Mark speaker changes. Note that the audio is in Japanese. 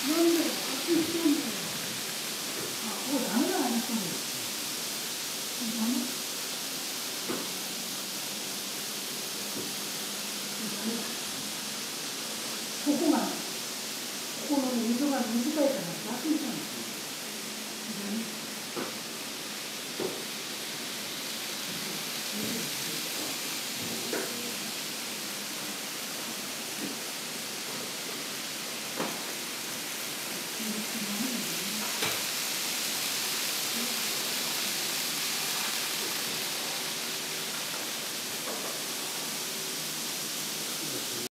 Speaker 1: なんで、あっち行ってんだよ。あ、これダメだな、やっぱり。ダメ。ここがね、ここのね、溝が短いから。